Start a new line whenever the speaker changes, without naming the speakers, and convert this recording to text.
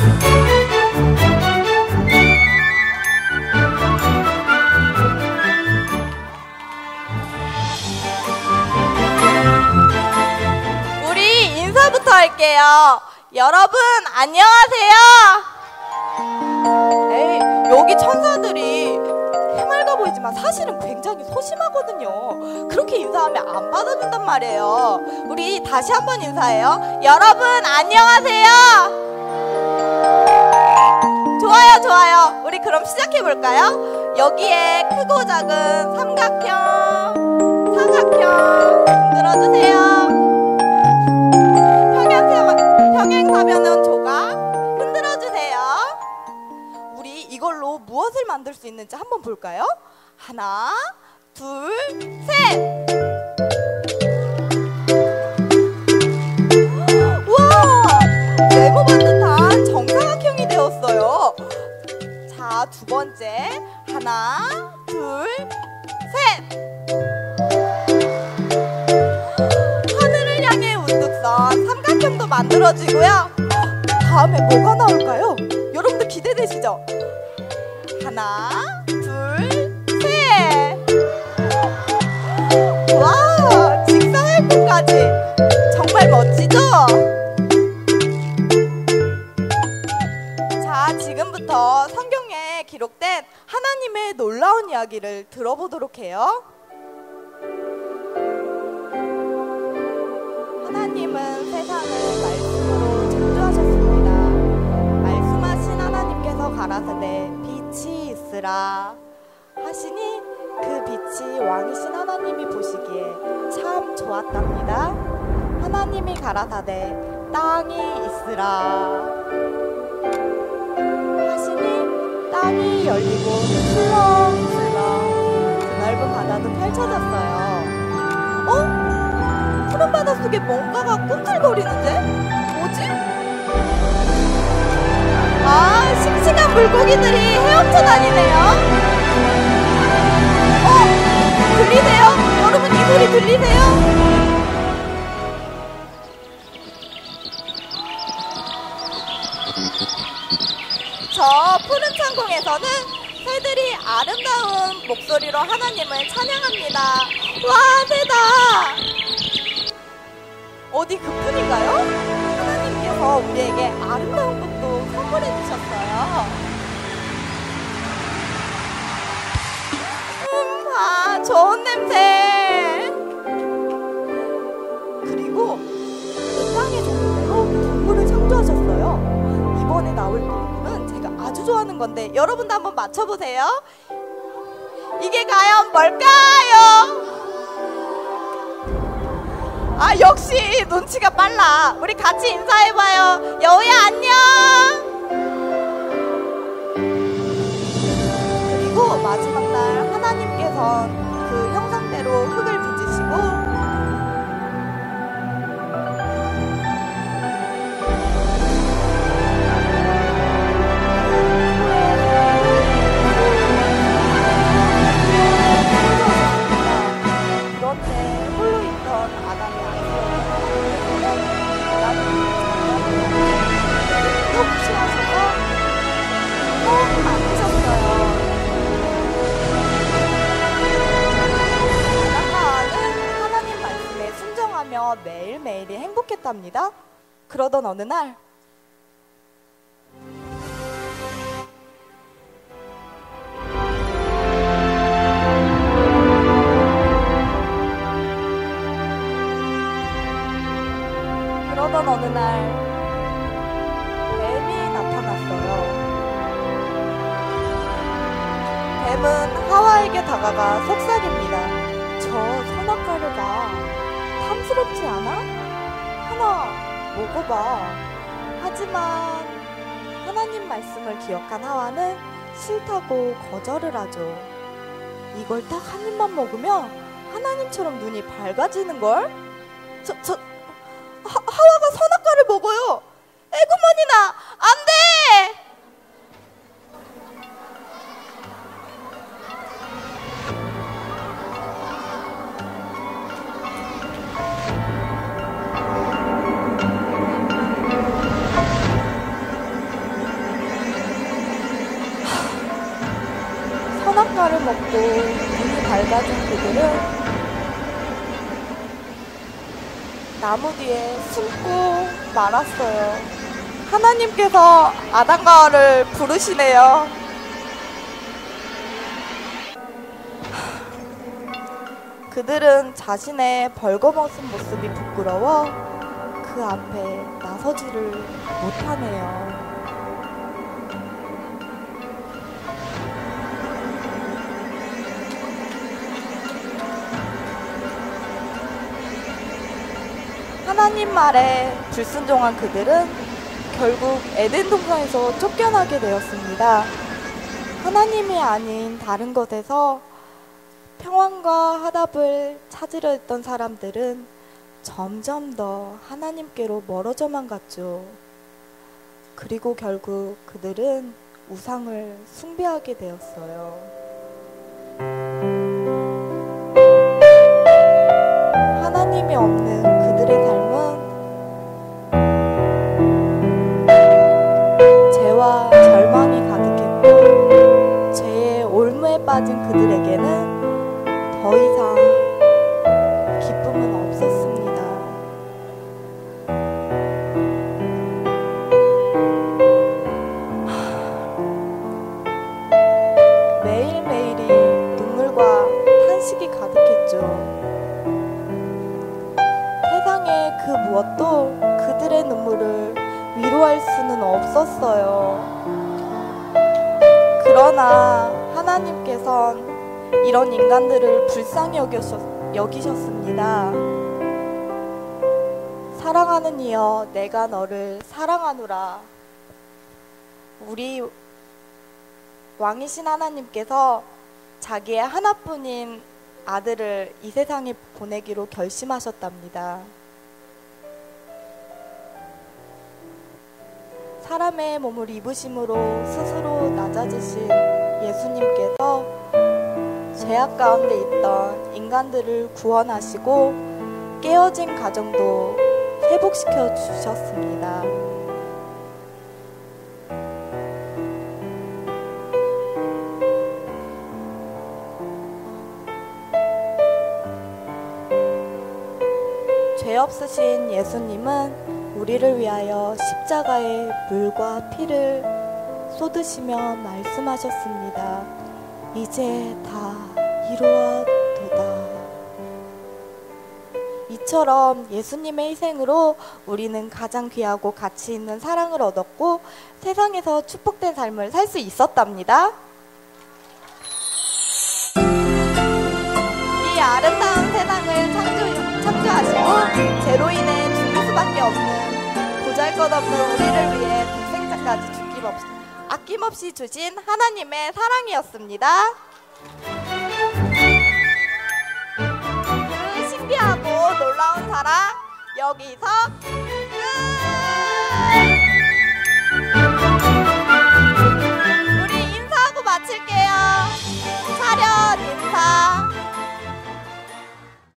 우리 인사부터 할게요. 여러분 안녕하세요. 에이, 여기 천사들이 해맑아 보이지만 사실은 굉장히 소심하거든요. 그렇게 인사하면 안 받아준단 말이에요. 우리 다시 한번 인사해요. 여러분 안녕하세요. 좋아요 좋아요. 우리 그럼 시작해볼까요? 여기에 크고 작은 삼각형, 사각형 흔들어주세요. 평행사변은 조각 흔들어주세요. 우리 이걸로 무엇을 만들 수 있는지 한번 볼까요? 하나, 둘, 셋! 우와! 네모반 듯한 정사각형이 되었어요. 자, 두 번째. 하나, 둘, 셋! 하늘을 향해 우뚝선 삼각형도 만들어지고요. 다음에 뭐가 나올까요? 여러분들 기대되시죠? 하나, 둘, 셋! 와, 직사각형까지! 정말 멋지죠? 자, 지금부터 성경에 기록된 하나님의 놀라운 이야기를 들어보도록 해요. 하나님은 세상을 말씀으로 창조하셨습니다. 말씀하신 하나님께서 가라사대 빛이 있으라 하시니 그 빛이 왕이신 하나님이 보시기에 참 좋았답니다. 하나님이 가라사대 땅이 있으라 하시니 땅이 열리고 출렁출렁 그 넓은 바다도 펼쳐졌어요. 푸른 바다 속에 뭔가가 꿈틀거리는데? 뭐지? 아, 싱싱한 물고기들이 헤엄쳐 다니네요. 들리세요? 여러분 이 소리 들리세요? 저 푸른 창공에서는 새들이 아름다운 목소리로 하나님을 찬양합니다. 와, 새다! 어디 그뿐인가요? 하나님께서 우리에게 아름다운 것도 선물해 주셨어요. 좋은 냄새. 그리고 이 땅의 종류대로 동물을 창조하셨어요. 이번에 나올 동물은 제가 아주 좋아하는 건데 여러분도 한번 맞춰보세요. 이게 과연 뭘까요? 아, 역시 눈치가 빨라. 우리 같이 인사해봐요. 여우야 안녕. 그리고 마지막 날 하나님께서는 그 형상대로 흙을 빚으시고 그런데 홀로 있던 아담의 혹시하셔서 꼭 만드셨어요. 아담과는 하나님 말씀에 순종하며 매일매일이 행복했답니다. 그러던 어느 날 뱀이 나타났어요. 뱀은 하와에게 다가가 속삭입니다. 저 선악과를 봐. 탐스럽지 않아? 하나 먹어봐. 하지만 하나님 말씀을 기억한 하와는 싫다고 거절을 하죠. 이걸 딱 한 입만 먹으면 하나님처럼 눈이 밝아지는걸? 하와가 선악과를 먹어요. 에구머니나 안돼! 먹고 눈이 밝아진 그들은 나무 뒤에 숨고 말았어요. 하나님께서 아담과 하와를 부르시네요. 그들은 자신의 벌거벗은 모습이 부끄러워 그 앞에 나서지를 못하네요. 하나님 말에 불순종한 그들은 결국 에덴 동산에서 쫓겨나게 되었습니다. 하나님이 아닌 다른 것에서 평안과 화답을 찾으려 했던 사람들은 점점 더 하나님께로 멀어져만 갔죠. 그리고 결국 그들은 우상을 숭배하게 되었어요. 하나님이 없는 그들의 삶은 죄와 절망이 가득했고, 죄의 올무에 빠진 그들에게는 더 이상 기쁨은 없었습니다. 매일매일이 눈물과 탄식이 가득했죠. 세상의 그 무엇도 그들의 눈물을 위로할 수는 없었어요. 그러나 하나님께선 이런 인간들을 불쌍히 여기셨습니다. 사랑하는 이여, 내가 너를 사랑하노라. 우리 왕이신 하나님께서 자기의 하나뿐인 아들을 이 세상에 보내기로 결심하셨답니다. 사람의 몸을 입으심으로 스스로 낮아지신 예수님께서 죄악 가운데 있던 인간들을 구원하시고 깨어진 가정도 회복시켜 주셨습니다. 죄 없으신 예수님은 우리를 위하여 십자가에 물과 피를 쏟으시며 말씀하셨습니다. 이제 다 이루어도다. 이처럼 예수님의 희생으로 우리는 가장 귀하고 가치 있는 사랑을 얻었고 세상에서 축복된 삶을 살 수 있었답니다. 이 아름다운 세상을 창조하시고 죄로 인해 죽을 수밖에 없는 보잘것없는 우리를 위해 독생자까지 아낌없이 주신 하나님의 사랑이었습니다. 그 신비하고 놀라운 사랑, 여기서